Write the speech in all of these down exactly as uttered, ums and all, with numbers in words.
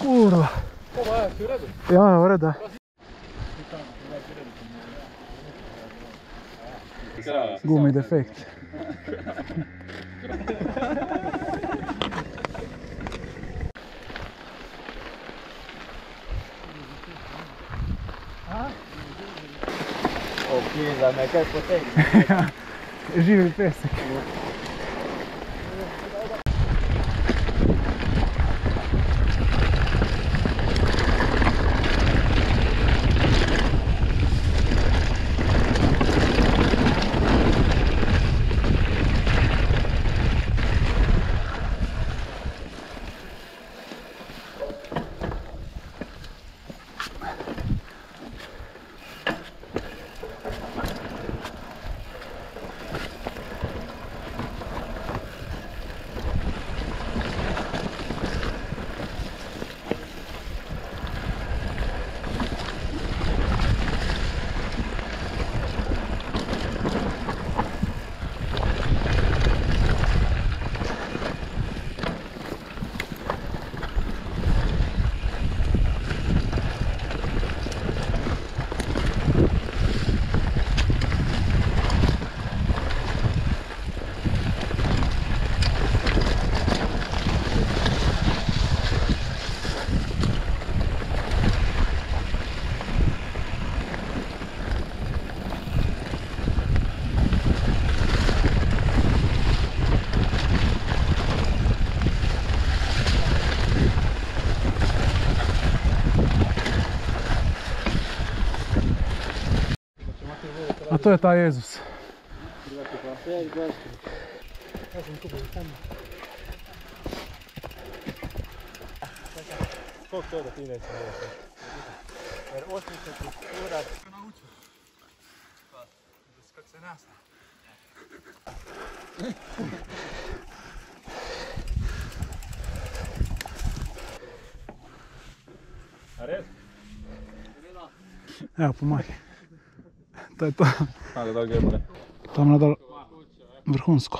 Kurva. Ova, je, si u redu? Ja, u redu. Gumi defekt. Ok, za me kaj potegne. Živi pesek. A to je taj Jezus. Koliko to da ti neće nešto? Jer osim se ti uraš... Naučio. Kako se nasa. A red? Evo, pomagi. To je to. Ajde, da ga je bolje. Tamo nadal vrhunsko.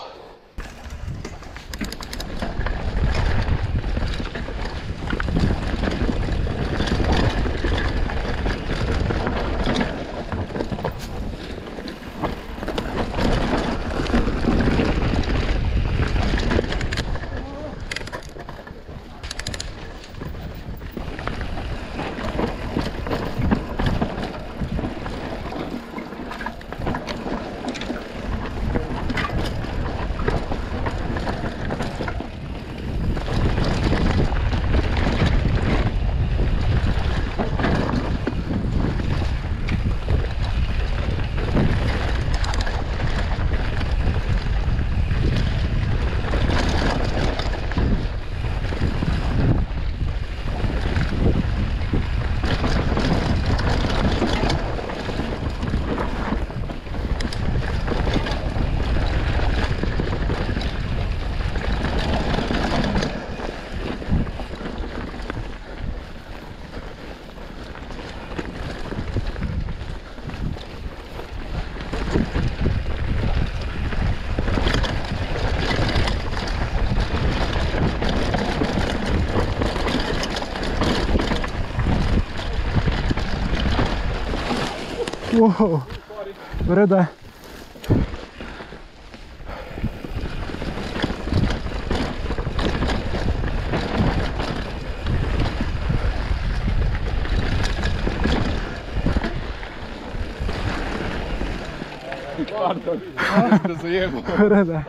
Wow, vreda je. Pardon, da zajemo. Vreda je.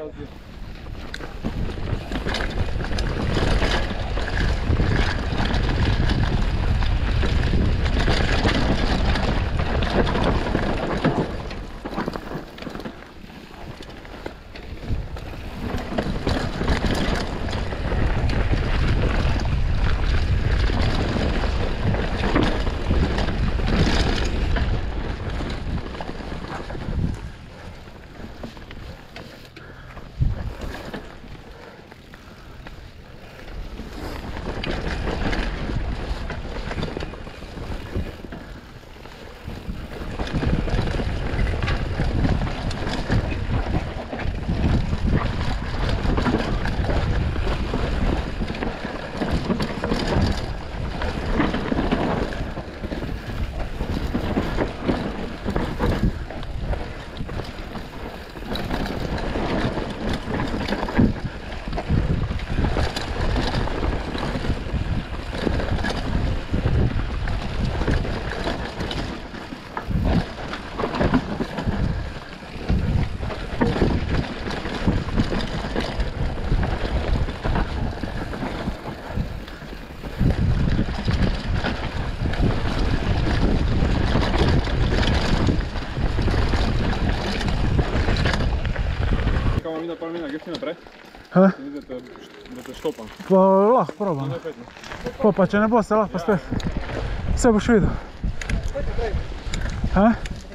Martina, greš ti naprej? Ha? Mislim, da te, da te štopam. Pa lahko probam. Pa pa če ne bo, se lahko pa spet. Vse boš videl. Ha?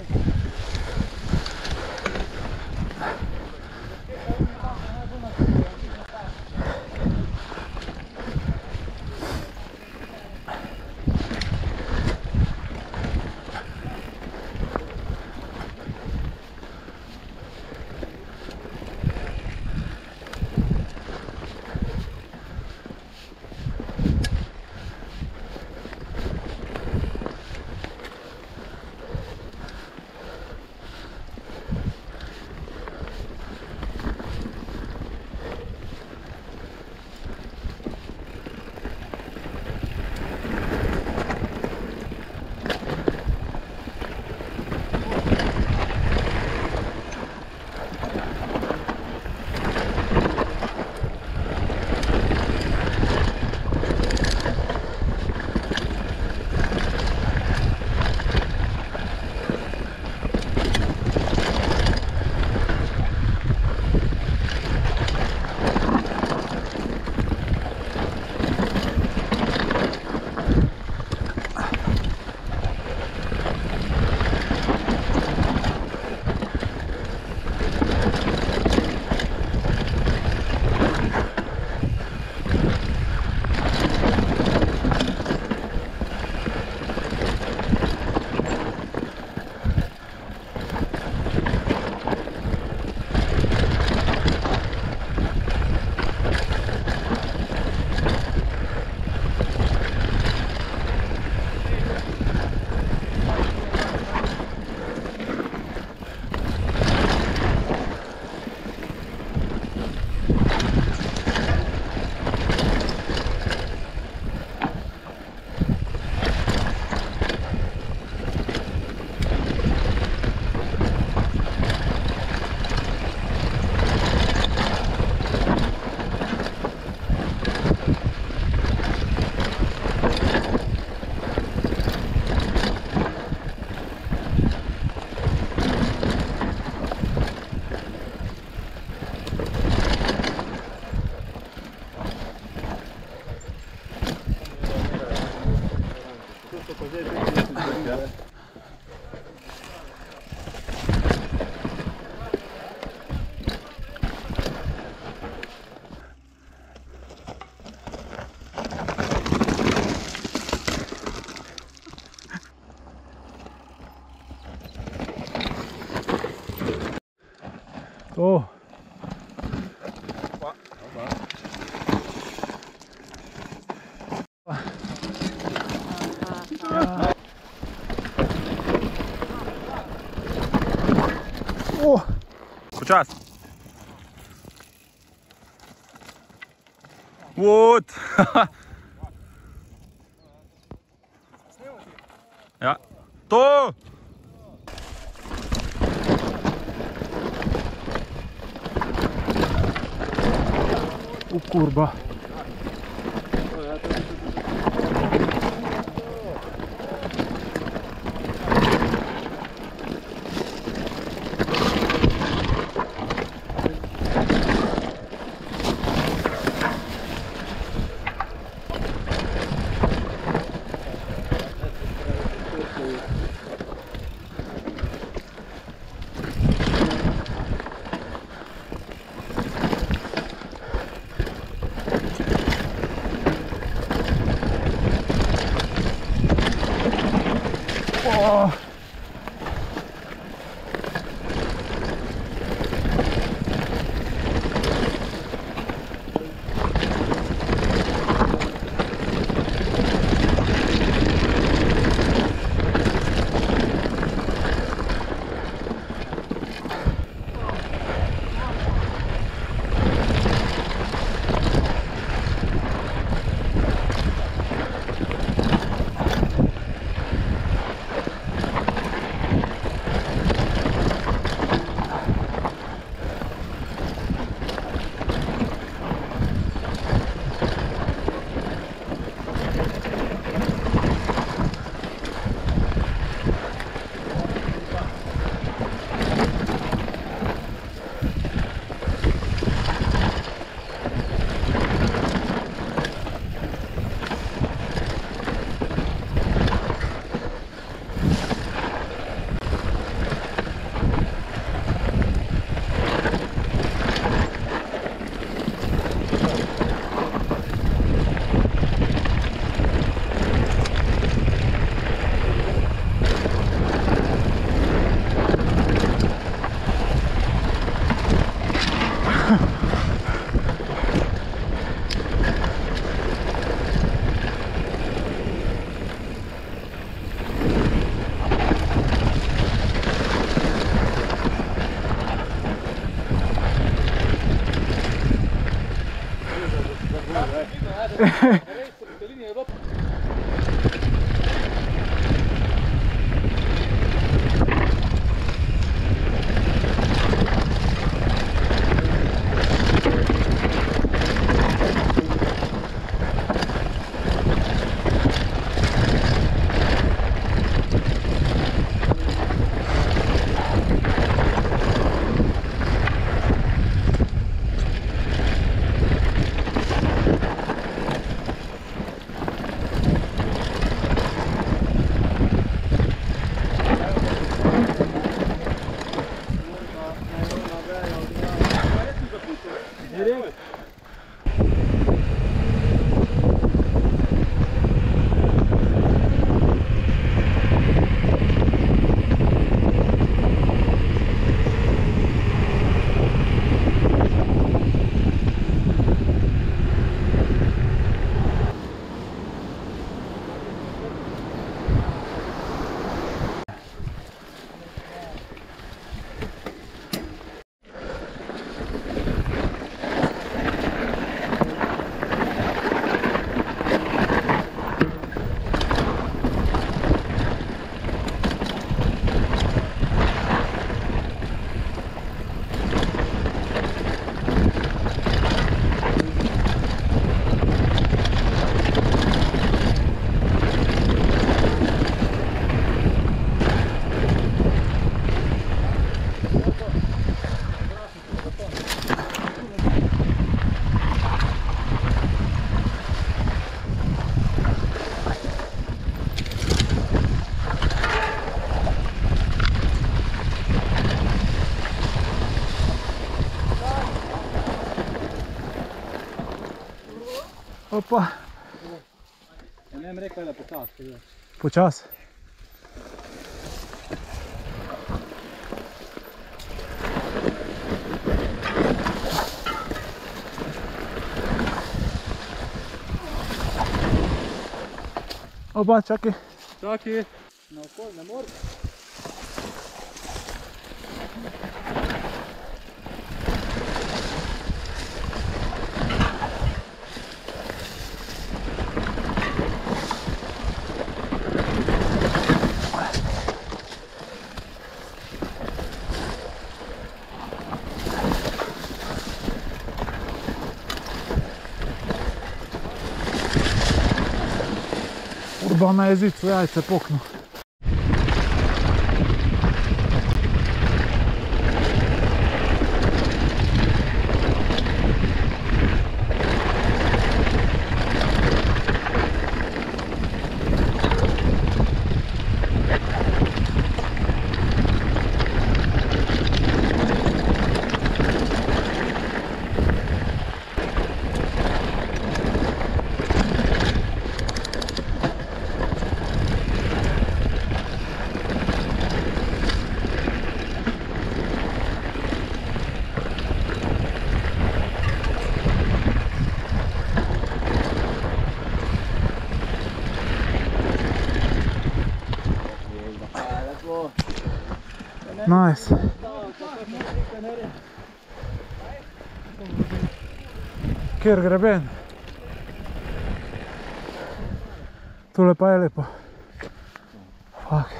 To. O. Počas. What? Ja. To! U kurba. Oh. Opa, Ja ne bi rekel, da počas. počas. Opa, čakaj. Čakaj. Na okol ne moreš. Urba na jezicu jajce poknu. Nice. Kjer greben? Tule pa je lepo. Fuck.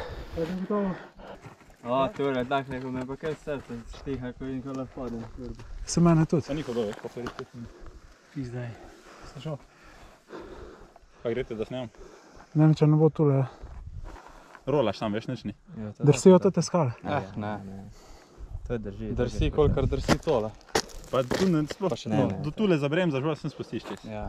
A, tole, tak neko me pa kaj srce štiha, ko in ko lahko padem. Se mene tudi. Pa niko dove, kako se reči. Pizdaj. Ste šel? Pa grete da snemam? Ne vem, če ne bo tule. Rolaš tam, veš, nič ni. Drsijo te skale. Eh, ne. To je drži. Drsi, kolikor drsi tole. Pa tu ne, sploh, še ne, no, ne. do tule za brem, zažval sem spustiš čez. Ja.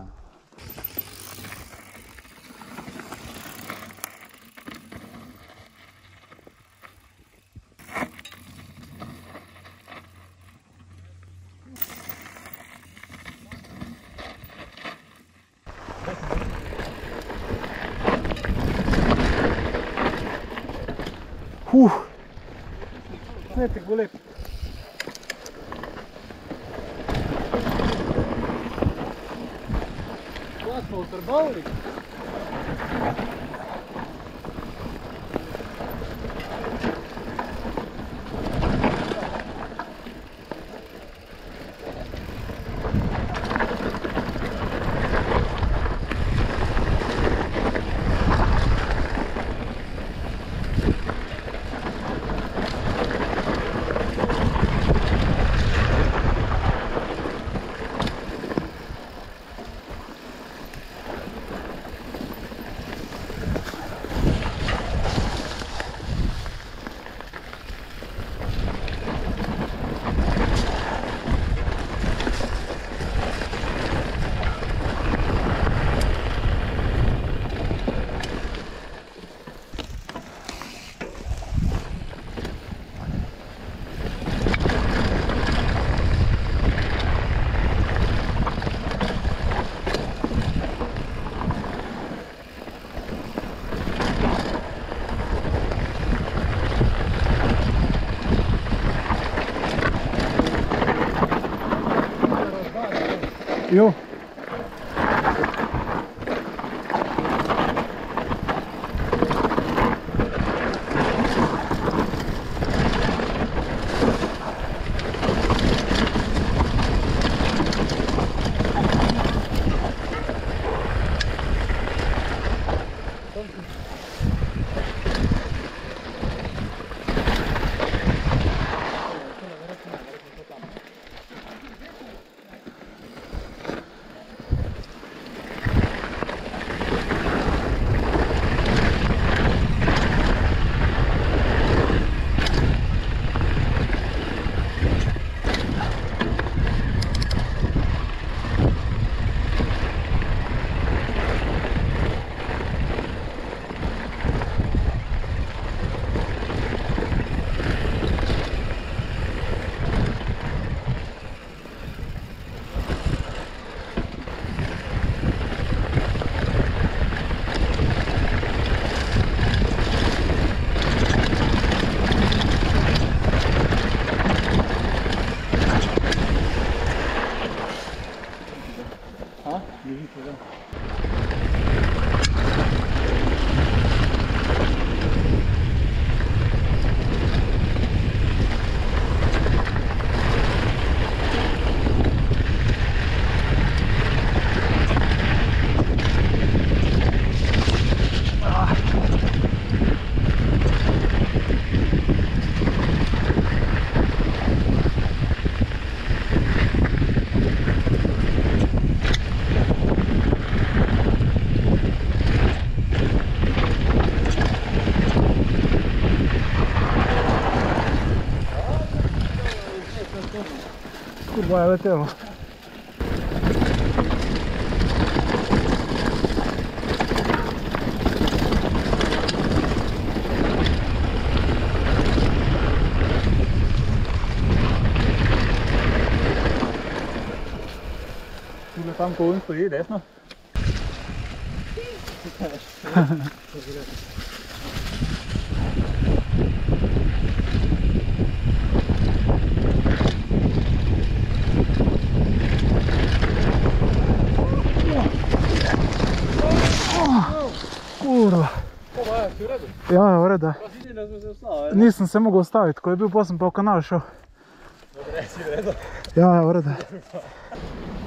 Huh. Snetek bo lep. asfalt ar balli. Jo. Kurwa je letelo. Tule tam ko on stoji desno. Kurva. Ja, je v redu. Nisem se mogel ustaviti, ko je bil, potem pa v kanal šel. Ja, je v redu.